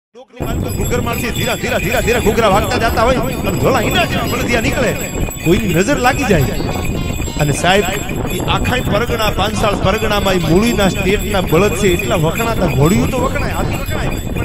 ધીરા ધીરા ઘૂઘરા વાગતા જતા હોય અને ઢોલા ઈના જેવા બળદિયા નીકળે, કોઈની નજર લાગી જાય અને સાહેબ એ આખા પરગણા 5 સાલ પરગણામાં મૂળીના સ્ટેટના બળદ છે એટલા વખણાતા, ઘોડિયું તો વખણાય, હાથી વખણાય,